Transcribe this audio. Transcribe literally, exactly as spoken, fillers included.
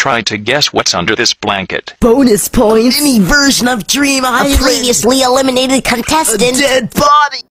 try to guess what's under this blanket. Bonus points. Any version of Dream Island. A previously eliminated contestant. A dead body.